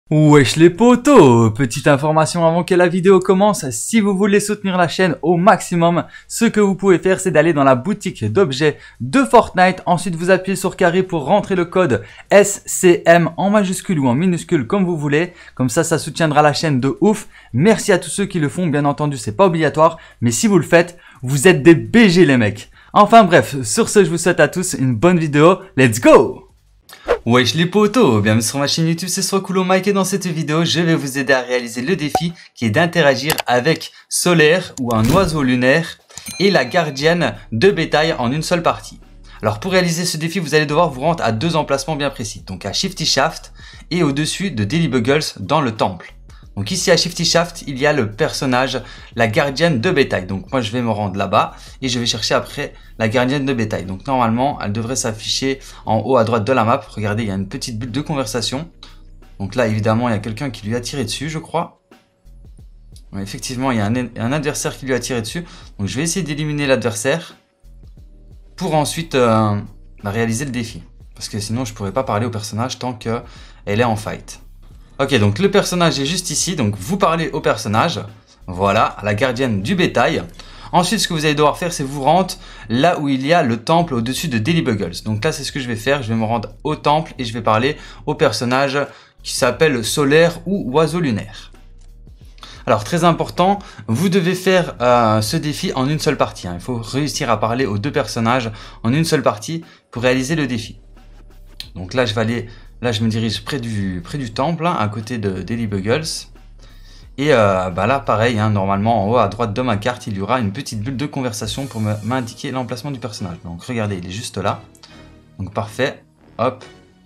Wesh les potos, petite information avant que la vidéo commence, si vous voulez soutenir la chaîne au maximum, ce que vous pouvez faire c'est d'aller dans la boutique d'objets de Fortnite, ensuite vous appuyez sur carré pour rentrer le code SCM en majuscule ou en minuscule comme vous voulez, comme ça soutiendra la chaîne de ouf. Merci à tous ceux qui le font, bien entendu c'est pas obligatoire, mais si vous le faites, vous êtes des BG les mecs. Enfin bref, sur ce je vous souhaite à tous une bonne vidéo, let's go! Wesh les potos, bienvenue sur ma chaîne YouTube, c'est Swakulo Mike et dans cette vidéo, je vais vous aider à réaliser le défi qui est d'interagir avec Solaire ou un oiseau lunaire et la gardienne de bétail en une seule partie. Alors pour réaliser ce défi, vous allez devoir vous rendre à deux emplacements bien précis, donc à Shifty Shaft et au-dessus de Daily Buggles dans le temple. Donc ici à Shifty Shaft, il y a le personnage, la gardienne de bétail. Donc moi je vais me rendre là-bas et je vais chercher après la gardienne de bétail. Donc normalement, elle devrait s'afficher en haut à droite de la map. Regardez, il y a une petite bulle de conversation. Donc là évidemment, il y a quelqu'un qui lui a tiré dessus, je crois. Ouais, effectivement, il y a un adversaire qui lui a tiré dessus. Donc je vais essayer d'éliminer l'adversaire pour ensuite réaliser le défi. Parce que sinon je ne pourrais pas parler au personnage tant qu'elle est en fight. Ok, donc le personnage est juste ici, donc vous parlez au personnage, voilà, à la gardienne du bétail. Ensuite, ce que vous allez devoir faire, c'est vous rendre là où il y a le temple au-dessus de Daily Buggles. Donc là, c'est ce que je vais faire, je vais me rendre au temple et je vais parler au personnage qui s'appelle Solaire ou Oiseau Lunaire. Alors, très important, vous devez faire ce défi en une seule partie. Il faut réussir à parler aux deux personnages en une seule partie pour réaliser le défi. Donc là, je vais aller... Là, je me dirige près du temple, hein, à côté de Daily Buggles. Et là, pareil, hein, normalement, en haut à droite de ma carte, il y aura une petite bulle de conversation pour m'indiquer l'emplacement du personnage. Donc, regardez, il est juste là. Donc, parfait. Hop.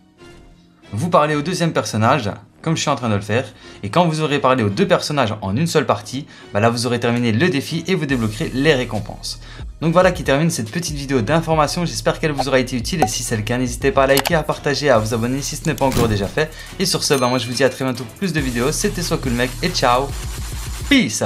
Vous parlez au deuxième personnage, comme je suis en train de le faire. Et quand vous aurez parlé aux deux personnages en une seule partie, là, vous aurez terminé le défi et vous débloquerez les récompenses. Donc voilà qui termine cette petite vidéo d'information, j'espère qu'elle vous aura été utile et si c'est le cas, n'hésitez pas à liker, à partager, à vous abonner si ce n'est pas encore déjà fait. Et sur ce, moi je vous dis à très bientôt pour plus de vidéos, c'était Swakulo Mike et ciao, peace!